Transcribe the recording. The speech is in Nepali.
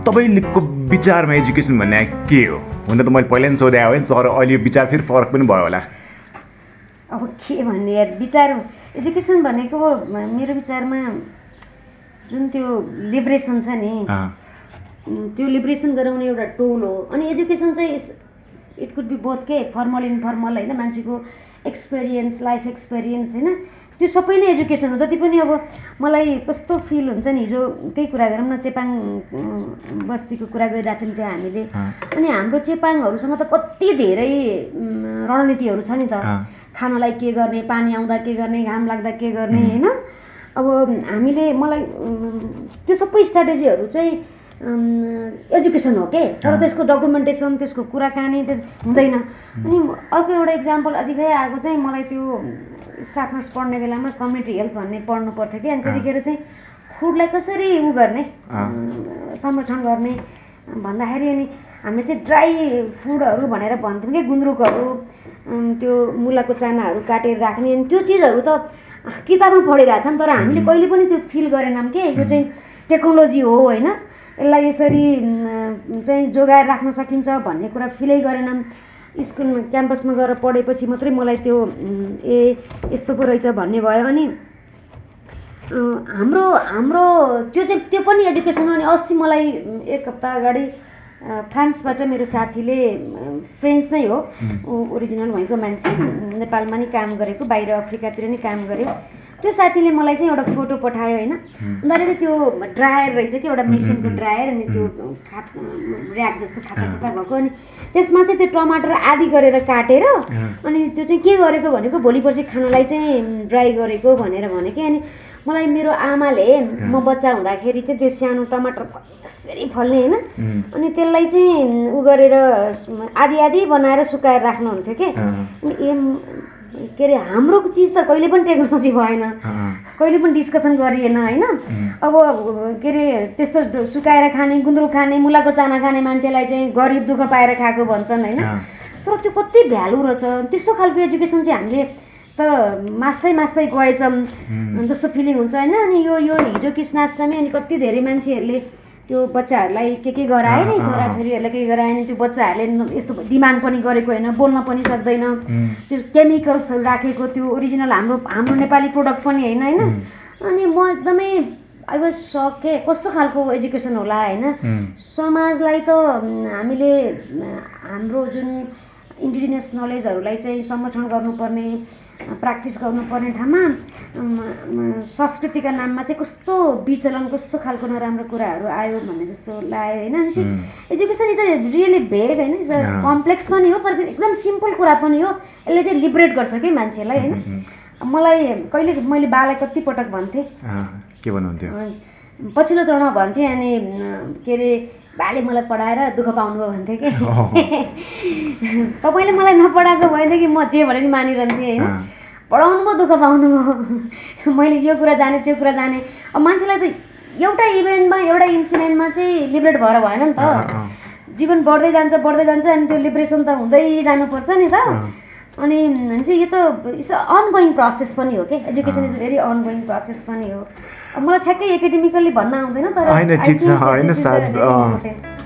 तपाईँको विचारमा एजुकेसन भन्ने के हो? हुन त मैले पहिला नि सोधे हो नि, तर अहिले विचार फेरि फरक पनि भयो होला। अब के भन्ने यार, विचार एजुकेसन भनेको मेरो विचारमा जुन त्यो लिबरेसन छ नि, त्यो लिबरेसन गराउने एउटा टोल हो। अनि एजुकेसन चाहिँ इट कुड बी बोथ के फर्मल इन्फर्मल होइन, मान्छेको एक्सपिरियन्स, लाइफ एक्सपिरियन्स होइन, त्यो सबै नै एजुकेसन हो। जति पनि अब मलाई कस्तो फिल हुन्छ नि, हिजो त्यही कुरा गरौँ न, चेपाङ बस्तीको कुरा गरिरहेको थियौँ त्यहाँ हामीले। अनि हाम्रो चेपाङहरूसँग त कति धेरै रणनीतिहरू छ नि त, खानालाई के गर्ने, पानी आउँदा के गर्ने, घाम लाग्दा के गर्ने होइन। अब हामीले मलाई त्यो सबै स्ट्राटेजीहरू चाहिँ एजुकेसन हो के, तर त्यसको डकुमेन्टेसन, त्यसको कुराकानी हुँदैन। अनि अर्को एउटा इक्जाम्पल अधिकै आएको चाहिँ मलाई त्यो स्टाफ नर्स पढ्ने बेलामा कम्युनिटी हेल्थ भन्ने पढ्नु पर्थ्यो कि, अनि त्यतिखेर चाहिँ फुडलाई कसरी गर्ने, संरक्षण गर्ने भन्दाखेरि अनि हामीले चाहिँ ड्राई फुडहरू भनेर भन्थ्यौँ कि, गुन्द्रुकहरू, त्यो मुलाको चानाहरू काटेर राख्ने। अनि त्यो चिजहरू त किताबमा पढिरहेको छ नि, तर हामीले कहिले पनि त्यो फिल गरेनौँ कि यो चाहिँ टेक्नोलोजी हो होइन, यसलाई यसरी चाहिँ जोगाएर राख्न सकिन्छ भन्ने कुरा फिलै गरेनौँ। स्कुल क्याम्पसमा गएर पढेपछि मात्रै मलाई त्यो यस्तो पो रहेछ भन्ने भयो। अनि हाम्रो त्यो पनि एजुकेसन हो। अनि अस्ति मलाई एक हप्ता अगाडि फ्रान्सबाट मेरो साथीले, फ्रेन्च नै हो, ओरिजिनल भएको मान्छे, नेपालमा नि काम गरेको, बाहिर अफ्रिकातिर नि काम गर्यो, त्यो साथीले मलाई चाहिँ एउटा फोटो पठायो होइन। उनीहरूले त्यो ड्रायर रहेछ कि, एउटा मेसिनको ड्रायर, अनि त्यो ऱ्याक जस्तो खाता भएको, अनि त्यसमा चाहिँ त्यो टमाटर आदि गरेर काटेर अनि त्यो चाहिँ के गरेको भनेको, भोलि पर्सि खानालाई चाहिँ ड्राई गरेको भनेर भने कि। अनि मलाई मेरो आमाले म बच्चा हुँदाखेरि चाहिँ त्यो सानो टमाटर यसरी फल्ने होइन, अनि त्यसलाई चाहिँ उ गरेर आदि आदि बनाएर सुकाएर राख्नुहुन्थ्यो कि। के अरे हाम्रो चिज त कहिले पनि टेक्नोलोजी भएन, कहिले पनि डिस्कसन गरिएन होइन। अब के अरे त्यस्तो सुकाएर खाने, गुन्द्रुक खाने, मुलाको चाना खाने मान्छेलाई चाहिँ गरिब दुःख पाएर खाएको भन्छन् होइन। तर त्यो कति भ्यालु रहेछ, त्यस्तो खालको एजुकेसन चाहिँ हामीले त मास्दै गएछौँ जस्तो फिलिङ हुन्छ होइन। अनि यो हिजो कृष्णाष्टमी, अनि कति धेरै मान्छेहरूले त्यो बच्चाहरूलाई के गराए नि, छोराछोरीहरूलाई के गराए नि, त्यो बच्चाहरूले यस्तो डिमान्ड पनि गरेको होइन, बोल्न पनि सक्दैन, त्यो केमिकल्सहरू राखेको, त्यो ओरिजिनल हाम्रो नेपाली प्रोडक्ट पनि होइन। अनि म एकदमै आई वाज सक के, कस्तो खालको एजुकेसन होला होइन। समाजलाई त हामीले हाम्रो जुन इन्डिजिनियस नलेजहरूलाई चाहिँ संरक्षण गर्नुपर्ने, प्र्याक्टिस गर्नुपर्ने ठाउँमा संस्कृतिका नाममा चाहिँ कस्तो विचलन, कस्तो खालको नराम्रो कुराहरू आयो भन्ने जस्तो लाग्यो होइन। अनि education is a really vague होइन, इज अ कम्प्लेक्स पनि हो, तर एकदम सिम्पल कुरा पनि हो। यसले चाहिँ लिबरेट गर्छ कि मान्छेलाई होइन। मलाई कहिले मैले बालाई कति पटक भन्थेँ, के भन्नुहुन्थ्यो, पछिल्लो चरणमा भन्थेँ, अनि के अरे बाले मलाई पढाएर दुःख पाउनुभयो भन्थेँ कि। तपाईँले मलाई नपढाएको भएदेखि म जे भने नि मानिरहन्थेँ होइन, पढाउनु भयो दुःख पाउनुभयो, मैले यो कुरा जाने त्यो कुरा जाने। अब मान्छेलाई त एउटा इभेन्टमा, एउटा इन्सिडेन्टमा चाहिँ लिबरेट भएर भएन नि त, जीवन बढ्दै जान्छ अनि त्यो लिबरेसन त हुँदै जानुपर्छ नि त। अनि चाहिँ यो त इट्स अ अनगोइङ प्रोसेस पनि हो कि, education is very ongoing process पनि हो। अब मलाई ठ्याक्कै एकाडेमिकली भन्न आउँदैन, तर होइन ठिक छ होइन सायद